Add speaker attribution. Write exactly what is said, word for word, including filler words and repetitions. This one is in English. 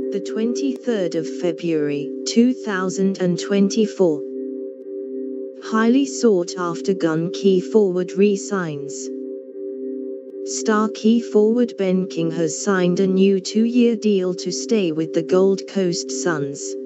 Speaker 1: the twenty-third of February, two thousand twenty-four. Highly sought after gun key forward re-signs. Star key forward Ben King has signed a new two-year deal to stay with the Gold Coast Suns.